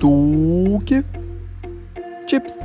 Tuk Tips.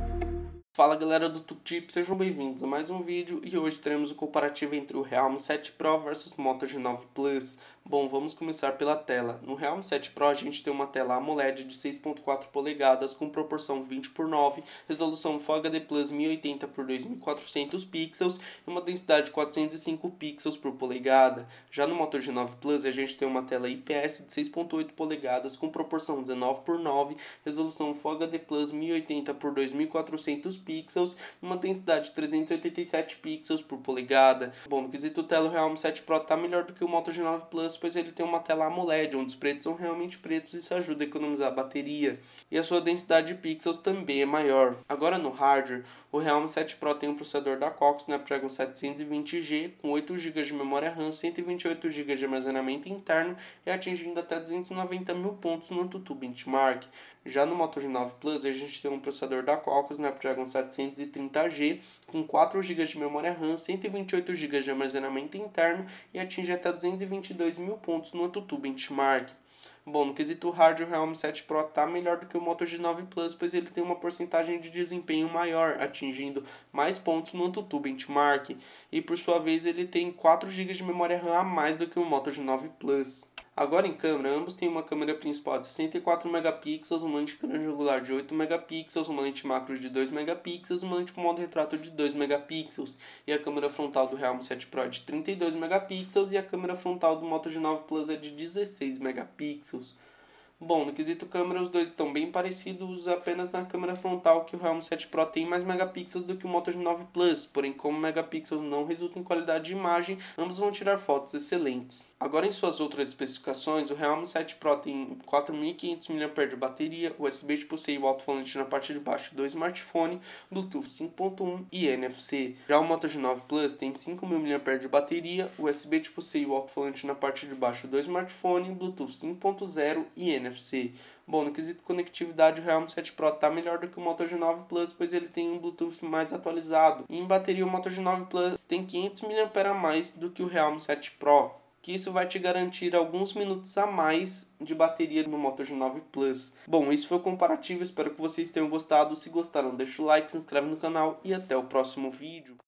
Fala galera do Tuk Tips, sejam bem-vindos a mais um vídeo e hoje teremos o comparativo entre o Realme 7 Pro versus Moto G9 Plus. Bom, vamos começar pela tela. No Realme 7 Pro a gente tem uma tela AMOLED de 6.4 polegadas com proporção 20:9, resolução Full HD Plus 1080 por 2400 pixels e uma densidade de 405 pixels por polegada. Já no Moto G9 Plus a gente tem uma tela IPS de 6.8 polegadas com proporção 19:9, resolução Full HD Plus 1080 por 2400 pixels e uma densidade de 387 pixels por polegada. Bom, no quesito tela, o Realme 7 Pro está melhor do que o Moto G9 Plus, pois ele tem uma tela AMOLED, onde os pretos são realmente pretos e isso ajuda a economizar a bateria. E a sua densidade de pixels também é maior. Agora no hardware, o Realme 7 Pro tem um processador da Qualcomm Snapdragon 720G, com 8 GB de memória RAM, 128 GB de armazenamento interno e atingindo até 290 mil pontos no AnTuTu Benchmark. Já no Moto G9 Plus, a gente tem um processador da Qualcomm Snapdragon 730G, com 4 GB de memória RAM, 128 GB de armazenamento interno e atinge até 222 mil pontos no AnTuTu Benchmark. Bom, no quesito hardware, o Realme 7 Pro está melhor do que o Moto G9 Plus, pois ele tem uma porcentagem de desempenho maior, atingindo mais pontos no AnTuTu Benchmark. E por sua vez, ele tem 4 GB de memória RAM a mais do que o Moto G9 Plus. Agora em câmera, ambos têm uma câmera principal de 64 megapixels, uma lente grande angular de 8 megapixels, uma lente macro de 2 megapixels, uma lente com modo retrato de 2 megapixels. E a câmera frontal do Realme 7 Pro é de 32 megapixels e a câmera frontal do Moto G9 Plus é de 16 megapixels. Bom, no quesito câmera os dois estão bem parecidos, apenas na câmera frontal que o Realme 7 Pro tem mais megapixels do que o Moto G9 Plus, porém como megapixels não resulta em qualidade de imagem, ambos vão tirar fotos excelentes. Agora em suas outras especificações, o Realme 7 Pro tem 4500 mAh de bateria, USB tipo C e o alto-falante na parte de baixo do smartphone, Bluetooth 5.1 e NFC. Já o Moto G9 Plus tem 5000 mAh de bateria, USB tipo C e o alto-falante na parte de baixo do smartphone, Bluetooth 5.0 e NFC. Bom, no quesito conectividade, o Realme 7 Pro está melhor do que o Moto G9 Plus, pois ele tem um Bluetooth mais atualizado. E em bateria, o Moto G9 Plus tem 500 mAh a mais do que o Realme 7 Pro, que isso vai te garantir alguns minutos a mais de bateria no Moto G9 Plus. Bom, isso foi o comparativo, espero que vocês tenham gostado. Se gostaram, deixa o like, se inscreve no canal e até o próximo vídeo.